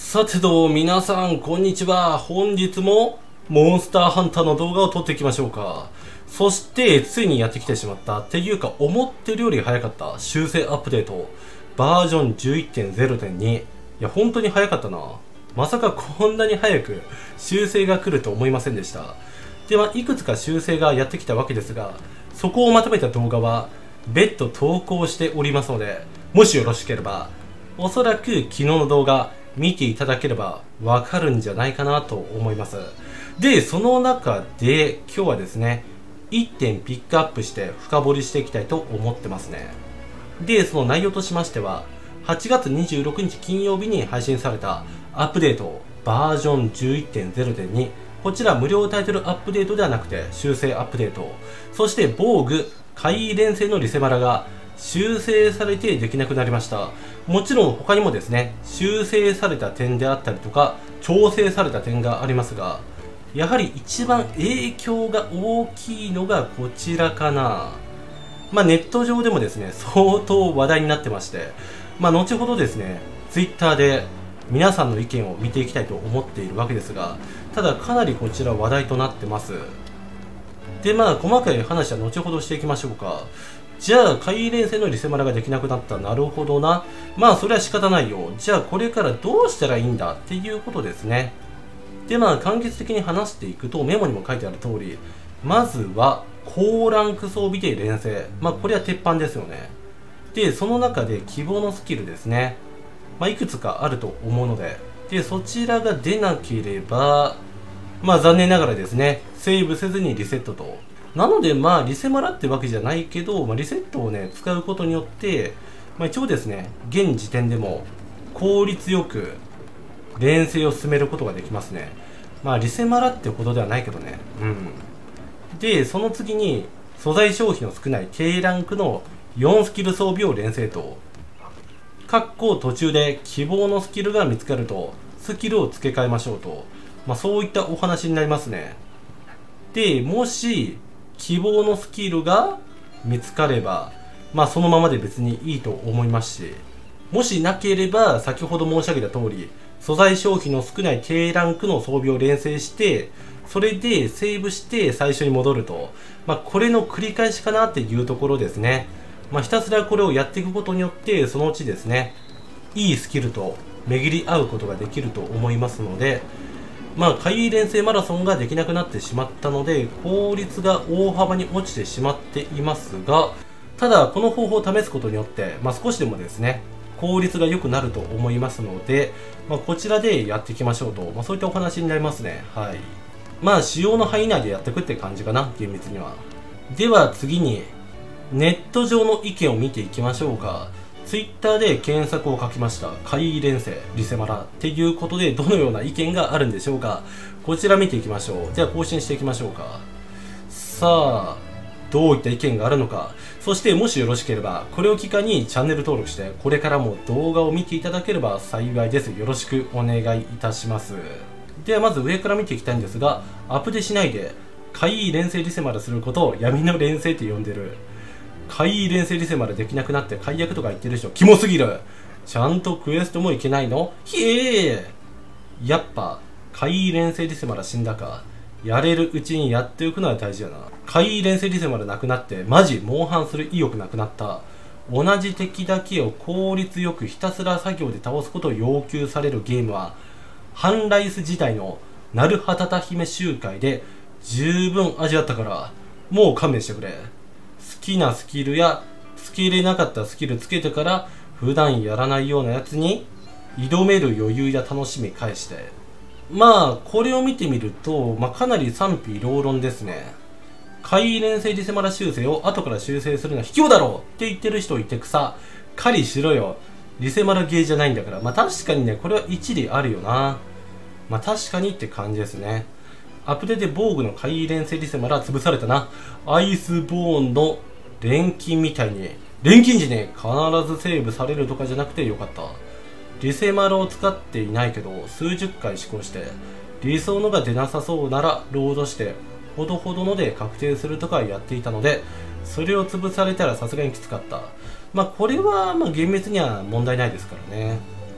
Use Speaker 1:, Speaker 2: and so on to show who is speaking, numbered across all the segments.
Speaker 1: さてどう皆さんこんにちは。本日もモンスターハンターの動画を撮っていきましょうか。そしてついにやってきてしまったっていうか思ってるより早かった修正アップデートバージョン 11.0.2。 いや本当に早かったな。まさかこんなに早く修正が来ると思いませんでした。でいくつか修正がやってきたわけですが、そこをまとめた動画は別途投稿しておりますので、もしよろしければおそらく昨日の動画見ていただければわかるんじゃないかなと思います。でその中で今日はですね1点ピックアップして深掘りしていきたいと思ってますね。でその内容としましては、8月26日金曜日に配信されたアップデートバージョン 11.0.2、 こちら無料タイトルアップデートではなくて修正アップデート、そして防具怪異連星のリセマラが修正されてできなくなりました。もちろん他にもですね修正された点であったりとか調整された点がありますが、やはり一番影響が大きいのがこちらかな。ネット上でもですね相当話題になってまして、後ほどですね Twitter で皆さんの意見を見ていきたいと思っているわけですが、ただかなりこちら話題となってます。で細かい話は後ほどしていきましょうか。じゃあ怪異連星のリセマラができなくなった。なるほどな。それは仕方ないよ。じゃあこれからどうしたらいいんだっていうことですね。で簡潔的に話していくと、メモにも書いてある通り、まずは高ランク装備で連星、これは鉄板ですよね。でその中で希望のスキルですね、いくつかあると思うので、そちらが出なければ残念ながらですねセーブせずにリセットと。なのでリセマラってわけじゃないけど、リセットをね使うことによって、一応ですね現時点でも効率よく連星を進めることができますね。リセマラってことではないけどね。でその次に素材消費の少ない低ランクの4スキル装備を連星と、途中で希望のスキルが見つかるとスキルを付け替えましょうと、そういったお話になりますね。でもし希望のスキルが見つかればそのままで別にいいと思いますし、もしなければ先ほど申し上げた通り素材消費の少ない低ランクの装備を連星して、それでセーブして最初に戻ると、これの繰り返しかなっていうところですね。ひたすらこれをやっていくことによってそのうちですねいいスキルと巡り合うことができると思いますので、怪異連星マラソンができなくなってしまったので効率が大幅に落ちてしまっていますが、ただこの方法を試すことによって、少しでもですね効率が良くなると思いますので、こちらでやっていきましょうと、そういったお話になりますね。使用の範囲内でやっていくって感じかな、厳密には。では次にネット上の意見を見ていきましょうか。Twitter で検索を書きました。怪異連星リセマラっていうことでどのような意見があるんでしょうか。こちら見ていきましょう。では更新していきましょうか。さあどういった意見があるのか、そしてもしよろしければこれを機会にチャンネル登録してこれからも動画を見ていただければ幸いです。よろしくお願いいたします。ではまず上から見ていきたいんですが、アップデしないで怪異連星リセマラすることを闇の連星って呼んでる。怪異連星リセマラできなくなって解約とか言ってる人キモすぎる。ちゃんとクエストもいけないの？ひえー。やっぱ怪異連星リセマラ死んだか。やれるうちにやっておくのは大事やな。怪異連星リセマラなくなってマジモンハンする意欲なくなった。同じ敵だけを効率よくひたすら作業で倒すことを要求されるゲームはハンライス時代のナルハタタ姫集会で十分味わったから、もう勘弁してくれ。好きなスキルやつけれなかったスキルつけてから普段やらないようなやつに挑める余裕や楽しみ返して、これを見てみると、かなり賛否両論ですね。怪異連星リセマラ修正を後から修正するのは卑怯だろうって言ってる人いて草狩りしろよ。リセマラゲーじゃないんだから。確かにねこれは一理あるよな。確かにって感じですね。アップデで防具の怪異連星リセマラ潰されたな。アイスボーンの錬金みたいに錬金時ね必ずセーブされるとかじゃなくてよかった。リセマラを使っていないけど数十回試行して理想のが出なさそうならロードしてほどほどので確定するとかやっていたので、それを潰されたらさすがにきつかった。これは厳密には問題ないですからね。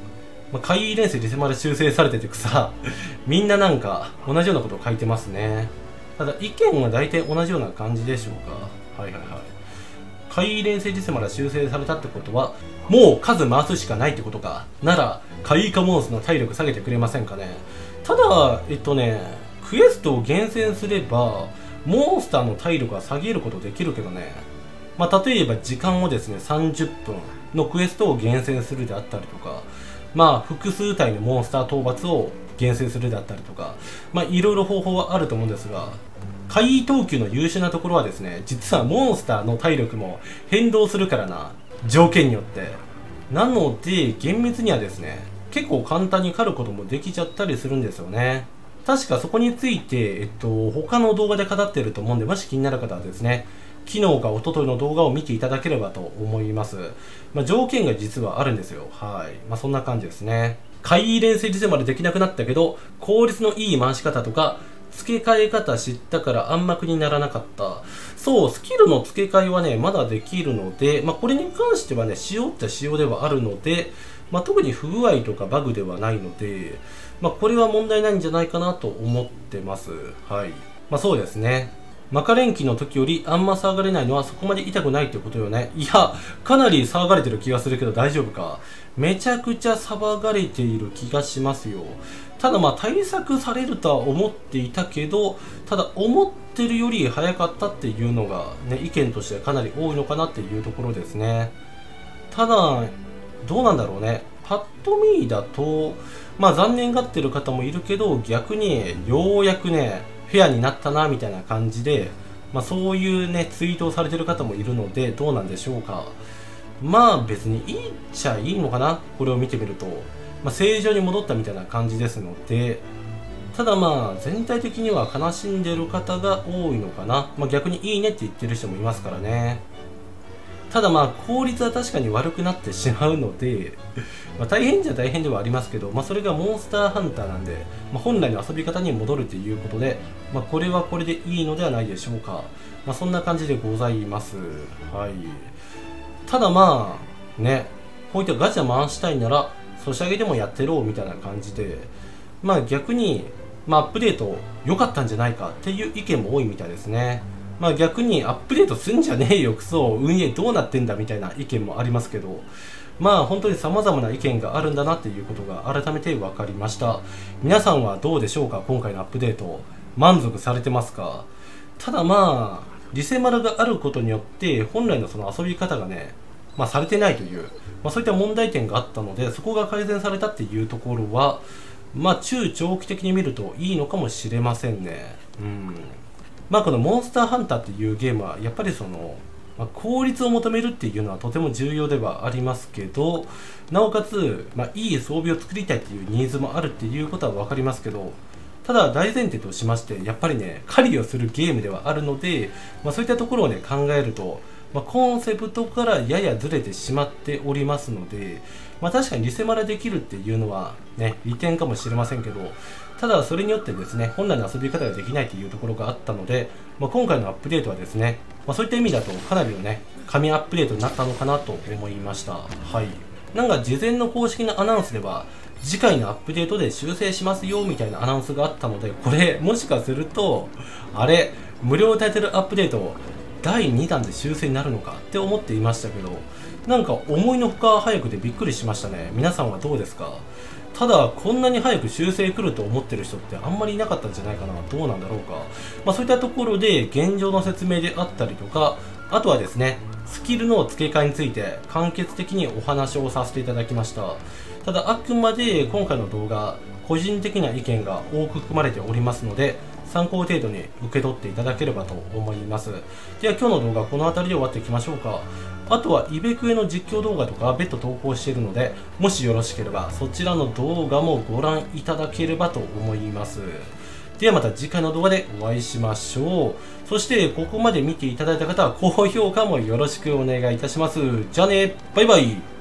Speaker 1: 怪異連星リセマで修正されててくさ、みんななんか同じようなことを書いてますね。ただ意見は大体同じような感じでしょうか。はいはいはい。怪異連星リセマで修正されたってことは、もう数回すしかないってことか。なら、怪異化モンスの体力下げてくれませんかね。ただ、クエストを厳選すれば、モンスターの体力は下げることできるけどね。例えば時間をですね、30分のクエストを厳選するであったりとか、複数体のモンスター討伐を厳選するであったりとか、いろいろ方法はあると思うんですが、怪異等級の優秀なところはですね、実はモンスターの体力も変動するからな、条件によって。なので、厳密にはですね、結構簡単に狩ることもできちゃったりするんですよね。確かそこについて、他の動画で語っていると思うんで、もし気になる方はですね、昨日か一昨日の動画を見ていただければと思います。条件が実はあるんですよ。はい。そんな感じですね。怪異連星リセまでできなくなったけど、効率のいい回し方とか、付け替え方知ったから暗幕にならなかった。そう、スキルの付け替えはね、まだできるので、これに関してはね、仕様って仕様ではあるので、特に不具合とかバグではないので、これは問題ないんじゃないかなと思ってます。はい。そうですね。マカレンキの時よりあんま騒がれないのはそこまで痛くないってことよね。いや、かなり騒がれてる気がするけど大丈夫か。めちゃくちゃ騒がれている気がしますよ。ただ対策されるとは思っていたけど、ただ思ってるより早かったっていうのがね、意見としてかなり多いのかなっていうところですね。ただ、どうなんだろうね。パッと見だと、残念がってる方もいるけど、逆にようやくね、フェアになったなみたいな感じで、そういうねツイートをされてる方もいるので、どうなんでしょうか。別にいいっちゃいいのかな、これを見てみると。正常に戻ったみたいな感じですので、ただ全体的には悲しんでる方が多いのかな。逆にいいねって言ってる人もいますからね。ただ効率は確かに悪くなってしまうので、大変じゃ大変ではありますけど、それがモンスターハンターなんで、本来の遊び方に戻るということで、これはこれでいいのではないでしょうか。そんな感じでございます。はい。ただね、こういったガチャ回したいなら、ソシャゲでもやってろみたいな感じで、逆に、アップデート良かったんじゃないかっていう意見も多いみたいですね。逆にアップデートすんじゃねえよクソ運営どうなってんだみたいな意見もありますけど、本当に様々な意見があるんだなっていうことが改めて分かりました。皆さんはどうでしょうか。今回のアップデート満足されてますか。ただリセマルがあることによって本来のその遊び方がね、されてないという、そういった問題点があったので、そこが改善されたっていうところは中長期的に見るといいのかもしれませんね。このモンスターハンターっていうゲームはやっぱりその、効率を求めるっていうのはとても重要ではありますけど、なおかつ、いい装備を作りたいっていうニーズもあるっていうことは分かりますけど、ただ大前提としましてやっぱりね、狩りをするゲームではあるので、そういったところをね考えると、コンセプトからややずれてしまっておりますので、確かにリセマラできるっていうのはね利点かもしれませんけど、ただそれによってですね本来の遊び方ができないというところがあったので、今回のアップデートはですね、そういった意味だとかなりのね神アップデートになったのかなと思いました。はい。なんか事前の公式なアナウンスでは次回のアップデートで修正しますよみたいなアナウンスがあったので、これもしかするとあれ無料タイトルアップデート第2弾で修正になるのかって思っていましたけど、なんか思いのほか早くてびっくりしましたね。皆さんはどうですか。ただこんなに早く修正来ると思ってる人ってあんまりいなかったんじゃないかな。どうなんだろうか。そういったところで現状の説明であったりとか、あとはですねスキルの付け替えについて簡潔的にお話をさせていただきました。ただあくまで今回の動画個人的な意見が多く含まれておりますので、参考程度に受け取っていただければと思います。では今日の動画はこの辺りで終わっていきましょうか。あとはイベクエの実況動画とか別途投稿しているので、もしよろしければそちらの動画もご覧いただければと思います。ではまた次回の動画でお会いしましょう。そしてここまで見ていただいた方は高評価もよろしくお願いいたします。じゃあね、バイバイ。